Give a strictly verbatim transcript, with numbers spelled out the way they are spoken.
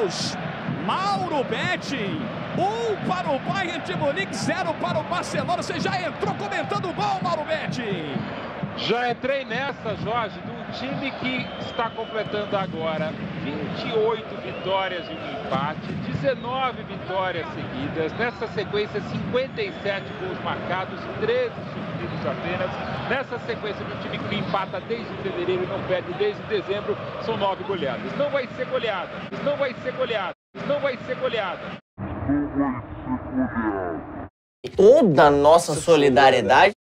minutos. Mauro Betti, um para o Bayern de Munique, zero para o Barcelona. Você já entrou comentando o gol, Mauro Betti? Já entrei nessa, Jorge, de um time que está completando agora vinte e oito vitórias e um empate, dezenove vitórias seguidas. Nessa sequência, cinquenta e sete gols marcados, treze sofridos apenas. Nessa sequência de um time que empata desde fevereiro e não perde desde dezembro, são nove goleadas. Não vai ser goleada, não vai ser goleada, não vai ser goleada. Toda a nossa solidariedade